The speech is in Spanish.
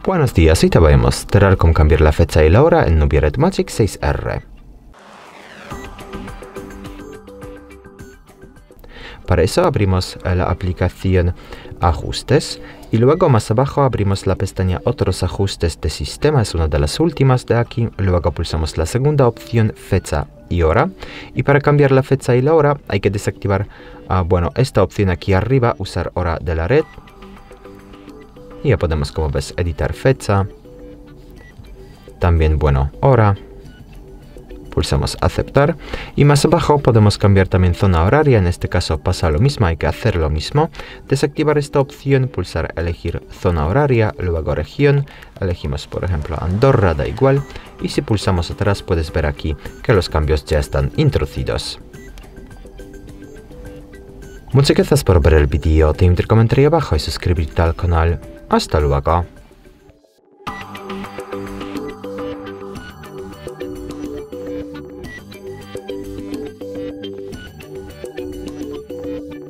Buenos días, hoy te voy a mostrar cómo cambiar la fecha y la hora en Nubia Red Magic 6R. Para eso abrimos la aplicación Ajustes y luego más abajo abrimos la pestaña Otros ajustes de sistema, es una de las últimas de aquí. Luego pulsamos la segunda opción, Fecha y hora. Y para cambiar la fecha y la hora hay que desactivar esta opción aquí arriba, Usar hora de la red. Y ya podemos, como ves, editar fecha. También, hora. Pulsamos aceptar. Y más abajo podemos cambiar también zona horaria. En este caso pasa lo mismo, hay que hacer lo mismo. Desactivar esta opción, pulsar elegir zona horaria, luego región. Elegimos, por ejemplo, Andorra, da igual. Y si pulsamos atrás puedes ver aquí que los cambios ya están introducidos. Muchas gracias por ver el vídeo. Te invito a comentar abajo y suscribirte al canal. Hasta luego.